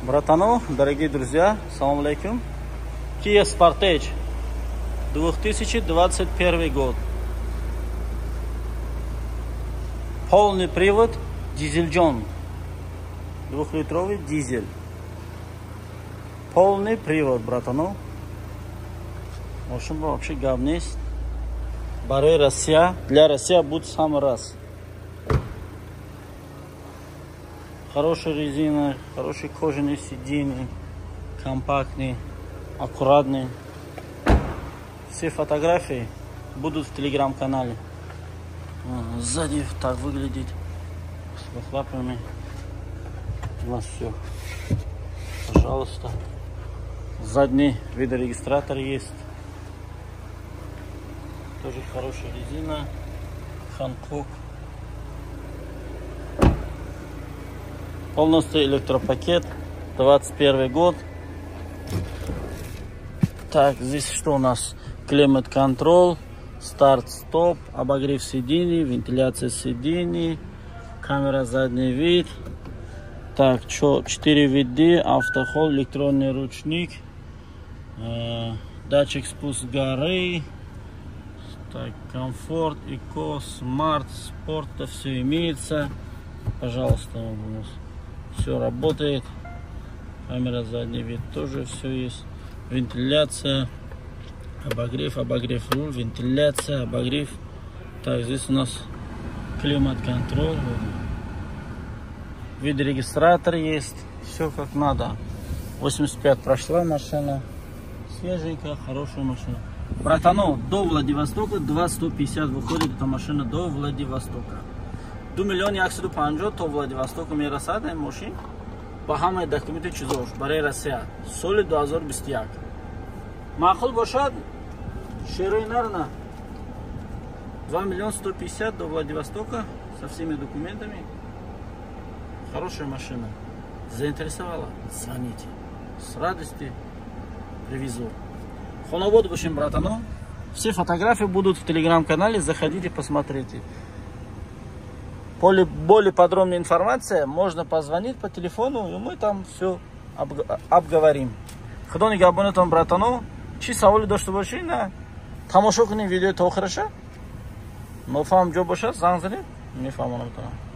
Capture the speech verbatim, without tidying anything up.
Братану, дорогие друзья, салам алейкум. Kia Sportage, две тысячи двадцать первый год. Полный привод, дизель-джон. Двухлитровый дизель. Полный привод, братану. Машина вообще говнец. Баре Россия. Для России будет в самый раз. Хорошая резина, хорошие кожаные сиденья, компактные, аккуратные. Все фотографии будут в телеграм-канале. Сзади так выглядит. С выхлопами. У нас все. Пожалуйста. Задний видеорегистратор есть. Тоже хорошая резина. Ханкок. Полностью электропакет. двадцать первый год. Так, здесь что у нас? Климат-контроль, старт-стоп, обогрев сидений, вентиляция сидений, камера задний вид. Так, что? четыре виды, автохол, электронный ручник, э, датчик спуск горы. Так, комфорт, эко, смарт, спорт, это все имеется. Пожалуйста, у нас все работает. Камера задний вид тоже все есть. Вентиляция, обогрев, обогрев руль, вентиляция, обогрев. Так, здесь у нас климат-контроль. Видеорегистратор есть. Все как надо. восемьдесят пять прошла машина. Свеженькая, хорошая машина. Братану, до Владивостока два сто пятьдесят выходит эта машина до Владивостока. دو میلیون یکصد و پنجاه تا ولادیواستوک میرسد این ماشین با همه دکومنت چیزاش برای روسیه سال دو هزار و بیست و یک. معقول باشد شروع نرنا два миллиона сто пятьдесят до Владивостока со всеми документами. Хорошая машина. Заинтересовала? Звоните. С радостью привезу. Хонобод башим, братану. Все фотографии будут в телеграм-канале. Заходите, посмотрите. Более, более подробная информация, можно позвонить по телефону, и мы там все обговорим. Худони габонетон, братану, чи саволи дошта бошина, тамошо кунем видео то хорошо? Но фам джо бошад, занг занед, не фам он.